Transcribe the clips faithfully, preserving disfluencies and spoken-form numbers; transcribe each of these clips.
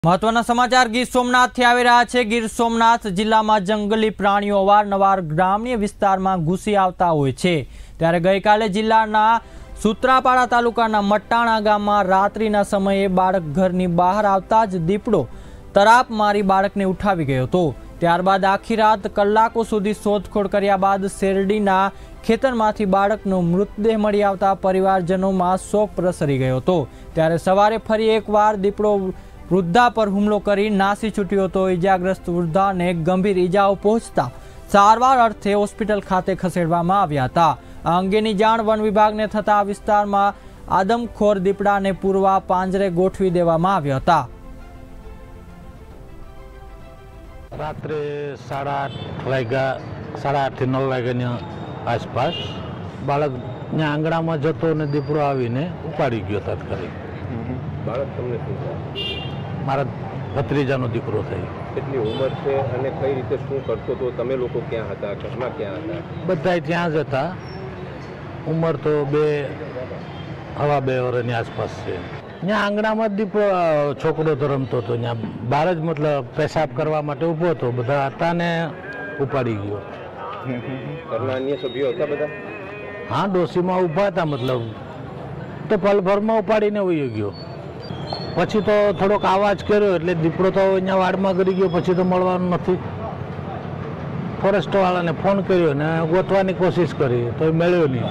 મહત્વના સમાચાર ગીર સોમનાથથી આવી રહ્યા છે। ગીર સોમનાથ જિલ્લામાં જંગલી પ્રાણીઓ અવારનવાર ગ્રામ્ય વિસ્તારમાં ઘૂસી આવતા હોય છે। ત્યારે ગઈકાલે જિલ્લાના સૂત્રાપાડા તાલુકાના મટાણા ગામમાં રાત્રિના સમયે બાળક ઘરની બહાર આવતા જ દીપડો તરાપ મારી બાળકને ઉઠાવી ગયો હતો। ત્યારબાદ આખી રાત કલાકો સુધી શોધખોળ કર્યા બાદ શેરડીના ખેતરમાંથી બાળકનો મૃતદેહ મળી આવતા પરિવારજનોમાં શોક પ્રસરી ગયો હતો। ત્યારે સવારે ફરી એકવાર દીપડો વૃદ્ધા પર હુમલો કરી નાસી છૂટ્યો હતો। ઇજાગ્રસ્ત વૃદ્ધાને ગંભીર ઇજાઓ પહોંચતા સારવાર અર્થે હોસ્પિટલ ખાતે ખસેડવામાં આવ્યા હતા। આ અંગેની જાણ વન વિભાગને થતા આ વિસ્તારમાં આદમખોર દીપડાને પૂરવા પાંજરે ગોઠવી દેવામાં આવ્યા હતા। રાત્રે સાડા આઠ વાગ્યા સાડા આઠ થી નવ વાગ્યાની આસપાસ બાળક ત્યાં આંગણામાં જતો અને દીપડો આવીને ઉપાડી ગયો તાત્કાલિક। બાળક તમને શું મારા ભત્રીજાનો દીકરો થઈ। કેટલી ઉંમર છે અને કઈ રીતે શું કરતો તો તમે લોકો ક્યાં હતા, ઘરમાં ક્યાં હતા? બધા ત્યાં જ હતા। ઉંમર તો બે હવા બે વર્ષની આસપાસ છે। ત્યાં આંગણામાં જ દીપડો છોકરો તો રમતો હતો। ત્યાં બહાર જ મતલબ પેશાબ કરવા માટે ઊભો હતો, બધા હતા ને ઉપાડી ગયો। ઘરના અન્ય સભ્યો હતા બધા? હા, ડોશીમાં ઊભા હતા, મતલબ તો પલભરમાં ઉપાડીને વયો ગયો। પછી તો થોડોક અવાજ કર્યો એટલે દીપડો તો અહીંયા વાડમાં ગરી ગયો, પછી તો મળવાનું નથી। ફોરેસ્ટવાળાને ફોન કર્યો ને ગોતવાની કોશિશ કરી તો એ મળ્યો નહીં।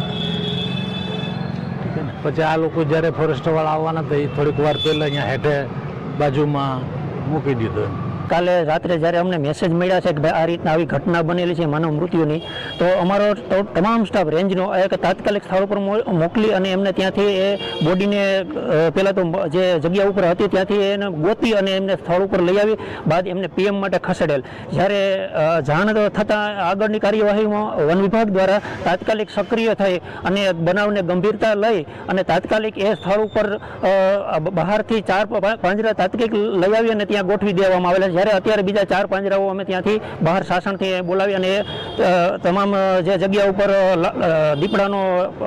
પછી આ લોકો જ્યારે ફોરેસ્ટવાળા આવવાના હતા એ થોડીક વાર પહેલાં અહીંયા હેઠે બાજુમાં મૂકી દીધો। કાલે રાત્રે જ્યારે અમને મેસેજ મળ્યા છે કે ભાઈ આ રીતના આવી ઘટના બનેલી છે માનવ મૃત્યુની, તો અમારો તમામ સ્ટાફ રેન્જનો એક તાત્કાલિક સ્થળ ઉપર મોકલી અને એમને ત્યાંથી એ બોડીને પહેલાં તો જે જગ્યા ઉપર હતી ત્યાંથી એને ગોતી અને એમને સ્થળ ઉપર લઈ આવી બાદ એમને પીએમ માટે ખસેડેલ। જ્યારે જાણ થતાં આગળની કાર્યવાહીમાં વન વિભાગ દ્વારા તાત્કાલિક સક્રિય થઈ અને બનાવને ગંભીરતા લઈ અને તાત્કાલિક એ સ્થળ ઉપર બહારથી ચાર પાંજરા તાત્કાલિક લઈ આવી અને ત્યાં ગોઠવી દેવામાં આવેલા। જ્યારે અત્યારે બીજા ચાર પાંજરાઓ અમે ત્યાંથી બહાર શાસનથી બોલાવી અને તમામ જે જગ્યા ઉપર દીપડાનો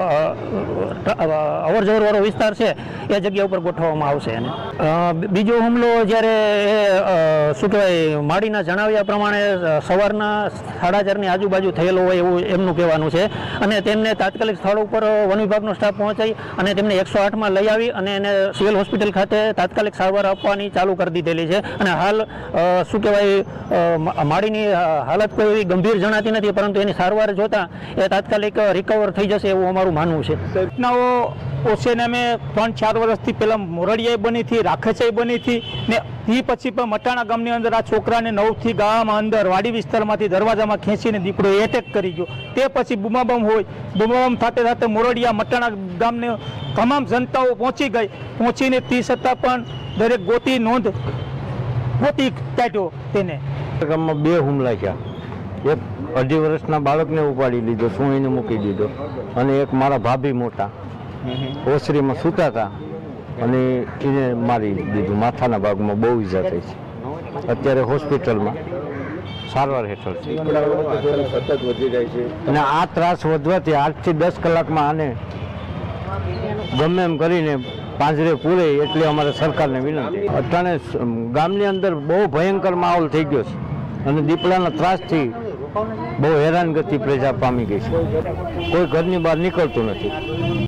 અવર જવર વાળો વિસ્તાર છે એ જગ્યા ઉપર ગોઠવવામાં આવશે। અને બીજો હુમલો જ્યારે શું કહેવાય માડીના જણાવ્યા પ્રમાણે સવારના સાડા ચારની આજુબાજુ થયેલો હોય એવું એમનું કહેવાનું છે અને તેમને તાત્કાલિક સ્થળ ઉપર વન વિભાગનો સ્ટાફ પહોંચાઈ અને તેમને એકસો આઠમાં લઈ આવી અને એને સિવિલ હોસ્પિટલ ખાતે તાત્કાલિક સારવાર આપવાની ચાલુ કરી દીધેલી છે। અને હાલ શું કહેવાય માડીની હાલત કોઈ એવી ગંભીર જણાતી નથી, પરંતુ એની સારવાર જોતા એ તાત્કાલિક રિકવર થઈ જશે એવું અમારું માનવું છે। ઘટનાઓ ઓછેને અમે ત્રણ ચાર વર્ષથી પહેલાં મોરડિયાએ બની હતી, રાખેચાઈ બની હતી ને એ પછી પણ મટાણા ગામની અંદર આ છોકરાને નવથી ગામમાં અંદર વાડી વિસ્તારમાંથી દરવાજામાં ખેંચીને દીપડો એટેક કરી ગયો। તે પછી બુમાબમ હોય બુમાબમ થતે થતે મોરડિયા મટાણા ગામને તમામ જનતાઓ પહોંચી ગઈ। પહોંચીને તે છતાં પણ દરેક ગોતી નોંધ ગોતી કાઢ્યો તેને। ગામમાં બે હુમલા થયા। એક અઢી વર્ષના બાળકને ઉપાડી લીધો, સુણીને મૂકી દીધો, અને એક મારા ભાભી મોટા ઓસરીમાં સૂતા હતા અને એને મારી દીધું। માથાના ભાગમાં બહુ ઈજા થઈ છે, અત્યારે હોસ્પિટલમાં સારવાર હેઠળ છે। સતત વધી જાય છે અને આ ત્રાસ વધવાથી આઠથી દસ કલાકમાં આને ગમે એમ કરીને પાંજરે પૂરે એટલે અમારે સરકારને વિનંતી। અટાણે ગામની અંદર બહુ ભયંકર માહોલ થઈ ગયો છે અને દીપડાના ત્રાસથી બહુ હેરાનગતિ પ્રજા પામી ગઈ છે। કોઈ ઘરની બહાર નીકળતું નથી।